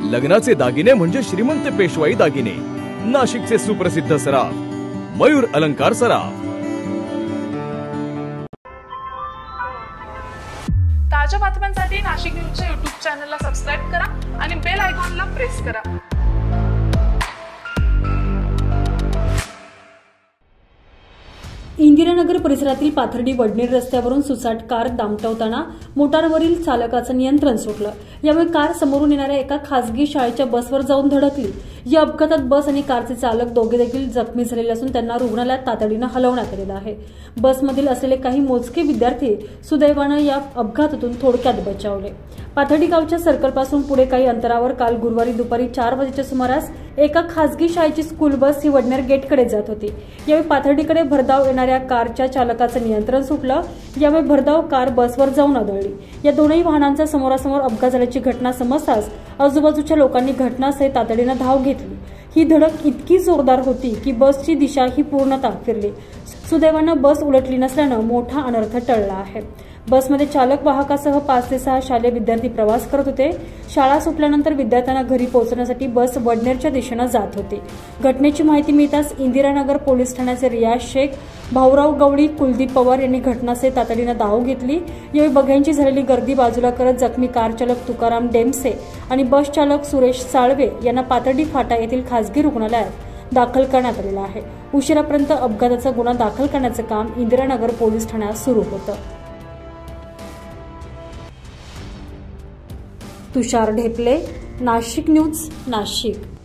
लग्नाचे दागिने म्हणजे श्रीमंत पेशवाई दागिने, नाशिकचे सुप्रसिद्ध सराफ मयूर अलंकार सराफ। ताज्या बातम्यांसाठी नाशिक न्यूजच्या YouTube चॅनलला सबस्क्राइब करा आणि बेल आयकॉनला प्रेस करा। इंदिरानगर परिसरातील पाथर्डी वडनेर रस्त्यावरून सुसाट कार दामटवताना मोटारवरील चालकाचं नियंत्रण सुटलं। यामुळे कार समोरून येणाऱ्या एका खासगी शाळेच्या बसवर जाऊन धडकली। या अपघातात बस आणि कारचे चालक दोघे देखील जखमी झालेले असून त्यांना रुग्णालयात तातडीनं हलवण्यात आलेलं आहे। बसमधील असलेले काही मोजके विद्यार्थी सुदैवानं या अपघातातून थोडक्यात बचावले। पाथर्डी गावच्या सर्कलपासून पुढे काही अंतरावर काल गुरुवारी दुपारी 4 वाजेच्या सुमारास एका खासगी शाळेची स्कूल बस ही वडनेर गेटकडे जात होती। यावेळी पाथर्डीकडे भरधाव येणाऱ्या कारच्या चालकाचं नियंत्रण सुटलं। यामुळे भरधाव कार बसवर जाऊन आदळली। या दोनही वाहनांचा समोरासमोर अपघात झाल्याची घटना समजताच आजूबाजूच्या लोकांनी घटनास्थळी तातडीनं धाव घेतली। ही धडक इतकी जोरदार होती की बसची दिशा ही पूर्णतः फिरली। सुदैवानं बस उलटली नसल्यानं मोठा अनर्थ टळला आहे। बसमध्ये चालक वाहकासह 5 ते 6 शालेय विद्यार्थी प्रवास करत होते। शाळा सुटल्यानंतर विद्यार्थ्यांना घरी पोहोचण्यासाठी बस वडनेरच्या दिशेनं जात होती। घटनेची माहिती मिळताच इंदिरानगर पोलीस ठाण्याचे रियाज शेख, भाऊराव गवळी, कुलदीप पवार यांनी घटनास्थळी तातडीनं धाव घेतली। यावेळी बघ्यांची झालेली गर्दी बाजूला करत जखमी कार चालक तुकाराम डेमसे आणि बस चालक सुरेश साळवे यांना पाथर्डी फाटा येथील खासगी रुग्णालयात दाखल करण्यात आलेलं आहे। उशिरापर्यंत अपघाताचा गुन्हा दाखल करण्याचं काम इंदिरानगर पोलीस ठाण्यात सुरू होतं। तुषार ढेपले, नाशिक न्यूज, नाशिक।